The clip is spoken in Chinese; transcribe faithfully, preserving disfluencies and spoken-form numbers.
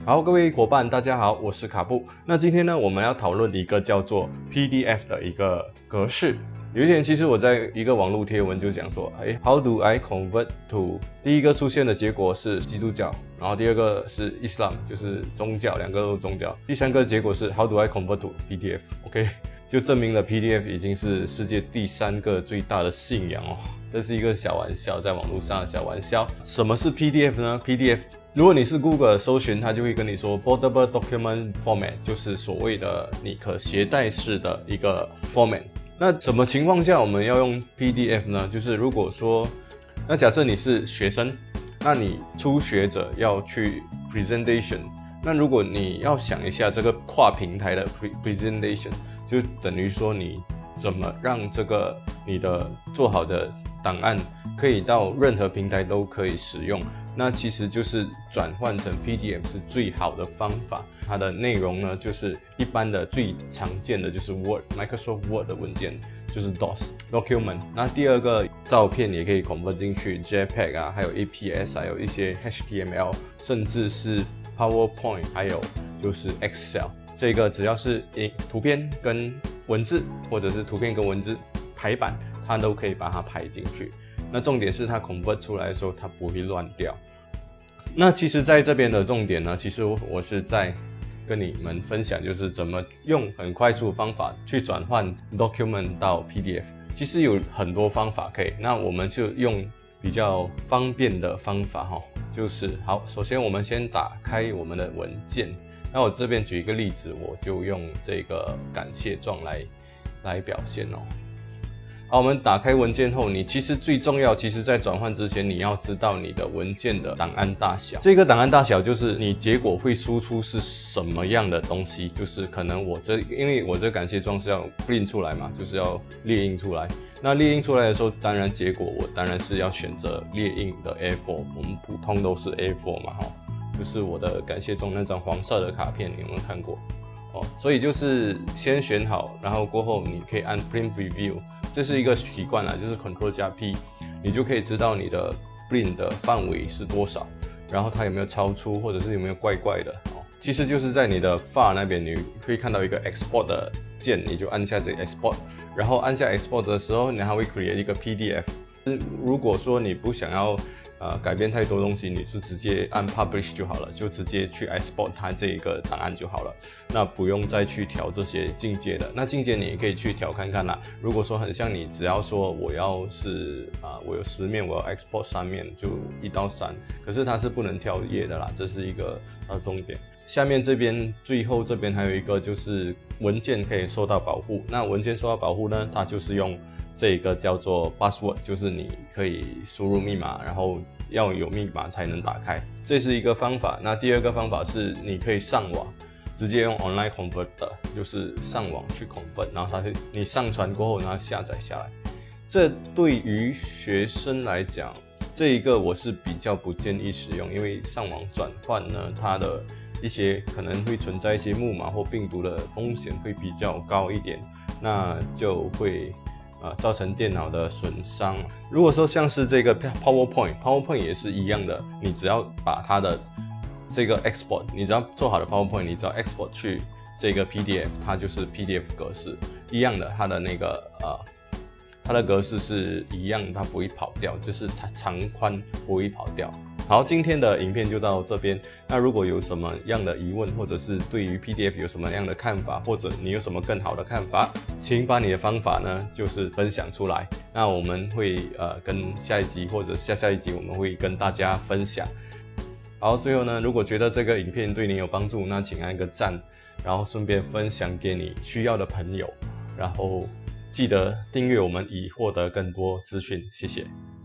好，各位伙伴，大家好，我是卡布。那今天呢，我们要讨论一个叫做 P D F 的一个格式。有一天，其实我在一个网络贴文就讲说，哎 ，How do I convert to？ 第一个出现的结果是基督教，然后第二个是 Islam， 就是宗教，两个都是宗教。第三个结果是 How do I convert to P D F？OK，、okay? 就证明了 P D F 已经是世界第三个最大的信仰哦。这是一个小玩笑，在网络上的小玩笑。什么是 P D F 呢 ？P D F， 如果你是 Google 搜寻，它就会跟你说 Portable Document Format， 就是所谓的你可携带式的一个 format。那什么情况下我们要用 P D F 呢？就是如果说，那假设你是学生，那你初学者要去 presentation， 那如果你要想一下这个跨平台的 presentation， 就等于说你怎么让这个你的做好的档案可以到任何平台都可以使用，那其实就是转换成 P D F 是最好的方法。它的内容呢，就是一般的最常见的就是 Word，Microsoft Word 的文件就是 D O S document。那第二个照片也可以 convert 进去 JPEG 啊，还有 A P S， 还有一些 H T M L， 甚至是 PowerPoint， 还有就是 Excel。这个只要是图片跟文字，或者是图片跟文字排版，它都可以把它排进去。那重点是它 convert 出来的时候，它不会乱掉。那其实在这边的重点呢，其实我是在跟你们分享，就是怎么用很快速的方法去转换 document 到 P D F。其实有很多方法可以，那我们就用比较方便的方法哈，就是好，首先我们先打开我们的文件。那我这边举一个例子，我就用这个感谢状来来表现哦。好，我们打开文件后，你其实最重要，其实在转换之前，你要知道你的文件的档案大小。这个档案大小就是你结果会输出是什么样的东西，就是可能我这因为我这感谢状是要 print 出来嘛，就是要列印出来。那列印出来的时候，当然结果我当然是要选择列印的 A 四， 我们普通都是 A 四 嘛哈。就是我的感谢状那张黄色的卡片，你有没有看过？哦，所以就是先选好，然后过后你可以按 Print Preview， 这是一个习惯啦，就是 Control 加 P， 你就可以知道你的 Print 的范围是多少，然后它有没有超出，或者是有没有怪怪的哦。其实就是在你的 File 那边，你会看到一个 Export 的键，你就按下这个 Export， 然后按下 Export 的时候，你还会 create 一个 P D F。如果说你不想要呃改变太多东西，你就直接按 Publish 就好了，就直接去 Export 它这一个档案就好了，那不用再去调这些进阶的。那进阶你也可以去调看看啦。如果说很像你，只要说我要是啊、呃、我有十面，我要 Export 三面，就一到三，可是它是不能挑页的啦，这是一个呃重点。下面这边最后这边还有一个就是文件可以受到保护。那文件受到保护呢，它就是用这个叫做 password， 就是你可以输入密码，然后要有密码才能打开，这是一个方法。那第二个方法是你可以上网，直接用 online converter， 就是上网去 convert， 然后它会你上传过后，然后下载下来。这对于学生来讲，这一个我是比较不建议使用，因为上网转换呢，它的一些可能会存在一些木马或病毒的风险会比较高一点，那就会呃造成电脑的损伤。如果说像是这个 PowerPoint，PowerPoint 也是一样的，你只要把它的这个 export， 你只要做好的 PowerPoint， 你只要 export 去这个 P D F， 它就是 P D F 格式一样的，它的那个呃它的格式是一样，它不会跑掉，就是它长宽不会跑掉。好，今天的影片就到这边。那如果有什么样的疑问，或者是对于 P D F 有什么样的看法，或者你有什么更好的看法，请把你的方法呢，就是分享出来。那我们会呃跟下一集或者下下一集，我们会跟大家分享。好，最后呢，如果觉得这个影片对你有帮助，那请按个赞，然后顺便分享给你需要的朋友，然后记得订阅我们，以获得更多资讯。谢谢。